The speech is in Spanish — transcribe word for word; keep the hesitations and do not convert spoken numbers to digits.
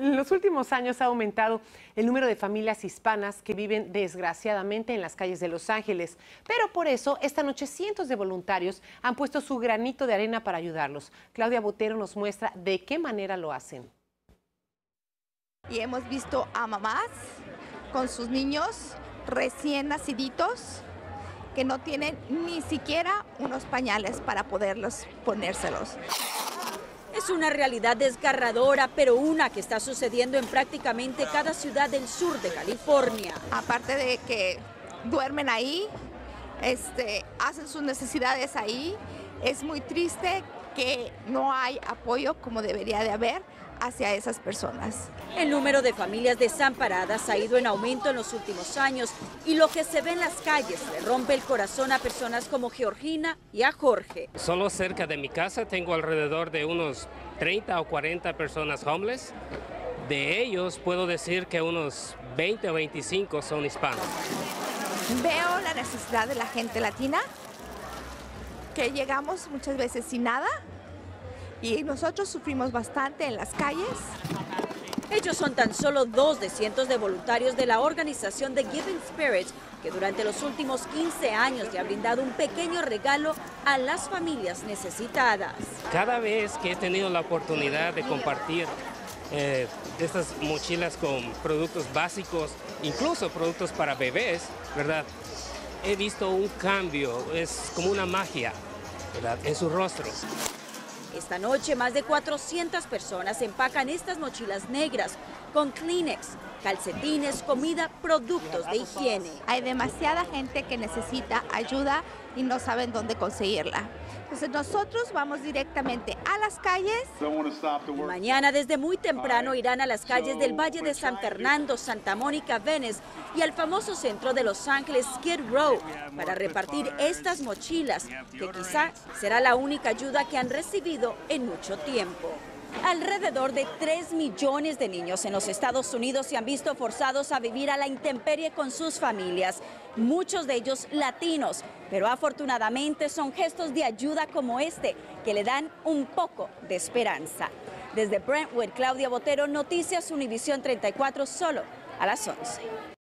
En los últimos años ha aumentado el número de familias hispanas que viven desgraciadamente en las calles de Los Ángeles. Pero por eso, esta noche cientos de voluntarios han puesto su granito de arena para ayudarlos. Claudia Botero nos muestra de qué manera lo hacen. Y hemos visto a mamás con sus niños recién naciditos que no tienen ni siquiera unos pañales para poderlos ponérselos. Es una realidad desgarradora, pero una que está sucediendo en prácticamente cada ciudad del sur de California. Aparte de que duermen ahí, este, hacen sus necesidades ahí, es muy triste que no hay apoyo como debería de haber hacia esas personas. El número de familias desamparadas ha ido en aumento en los últimos años y lo que se ve en las calles le rompe el corazón a personas como Georgina y a Jorge. Solo cerca de mi casa tengo alrededor de unos treinta o cuarenta personas homeless. De ellos puedo decir que unos veinte o veinticinco son hispanos. Veo la necesidad de la gente latina, que llegamos muchas veces sin nada y nosotros sufrimos bastante en las calles. Ellos son tan solo dos de cientos de voluntarios de la organización The Giving Spirit, que durante los últimos quince años le ha brindado un pequeño regalo a las familias necesitadas. Cada vez que he tenido la oportunidad de compartir eh, estas mochilas con productos básicos, incluso productos para bebés, ¿verdad?, he visto un cambio, es como una magia, ¿verdad?, en sus rostros. Esta noche más de cuatrocientas personas empacan estas mochilas negras con Kleenex, calcetines, comida, productos de higiene. Hay demasiada gente que necesita ayuda y no saben dónde conseguirla. Entonces nosotros vamos directamente a las calles. Mañana desde muy temprano irán a las calles del Valle de San Fernando, Santa Mónica, Venice y al famoso centro de Los Ángeles, Skid Row, para repartir estas mochilas, que quizá será la única ayuda que han recibido en mucho tiempo. Alrededor de tres millones de niños en los Estados Unidos se han visto forzados a vivir a la intemperie con sus familias, muchos de ellos latinos, pero afortunadamente son gestos de ayuda como este que le dan un poco de esperanza. Desde Brentwood, Claudia Botero, Noticias Univisión treinta y cuatro, solo a las once.